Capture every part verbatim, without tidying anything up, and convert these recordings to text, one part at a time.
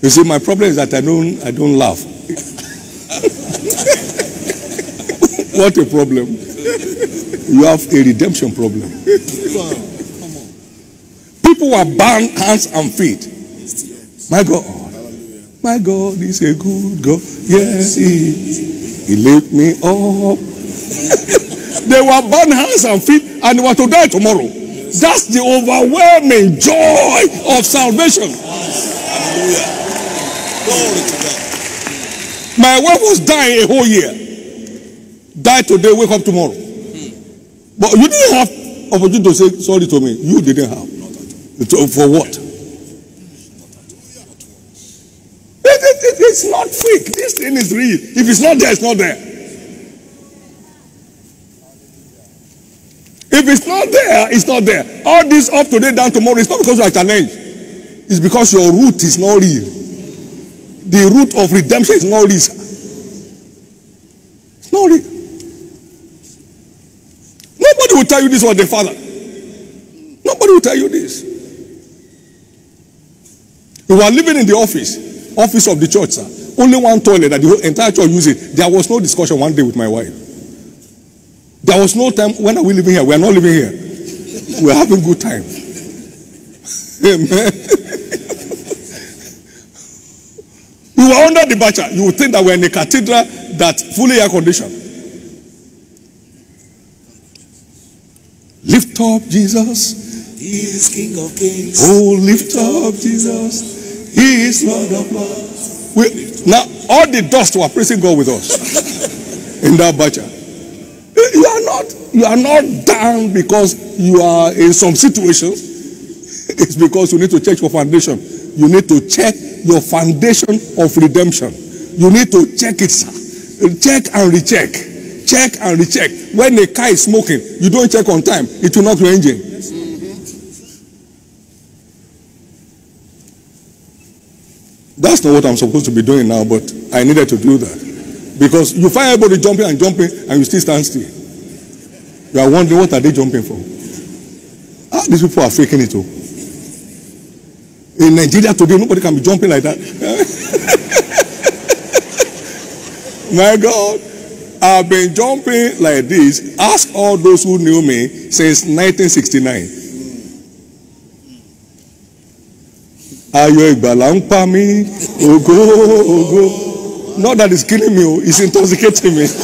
You see, my problem is that I don't, I don't laugh. What a problem. You have a redemption problem. People were bound hands and feet. My God. My God is a good God. Yes, He He lift me up. They were bound hands and feet and they were to die tomorrow. That's the overwhelming joy of salvation. My wife was dying a whole year. Die today, wake up tomorrow. But you didn't have opportunity to say sorry to me. You didn't have. For what? It, it, it, it's not fake. This thing is real. If it's not there, it's not there. If it's not there, it's not there. All this up today, down tomorrow, it's not because you are challenged. It's because your root is not real. The root of redemption is not real. It's not real. Nobody will tell you this was the Father. Nobody will tell you this. We were living in the office, office of the church, sir. Only one toilet that the whole entire church used it. There was no discussion one day with my wife. There was no time. When are we living here? We are not living here. We are having good time. Amen. We were under the bacha. You would think that we are in a cathedral that's fully air conditioned. Lift up Jesus. He is King of Kings. Oh, lift up Jesus. He is Lord of Lords. We, now, all the dust were praising God with us in that bacha. You are not, you are not down because you are in some situations. It's because you need to check your foundation. You need to check your foundation of redemption. You need to check it, sir. Check and recheck. Check and recheck. When a car is smoking, you don't check on time, it will knock your engine. Mm-hmm. That's not what I'm supposed to be doing now, but I needed to do that. Because you find everybody jumping and jumping and you still stand still. You are wondering, what are they jumping for? Ah, these people are faking it too. In Nigeria today, nobody can be jumping like that. My God, I've been jumping like this. Ask all those who knew me since nineteen sixty-nine. Ayo ìgbàlà ń pa mí, ògo, ògo. Not that it's killing me, it's intoxicating me.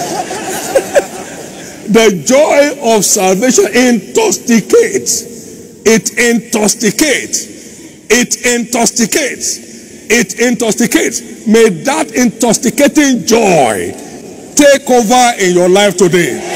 The joy of salvation intoxicates. It intoxicates. It intoxicates. It intoxicates. May that intoxicating joy take over in your life today.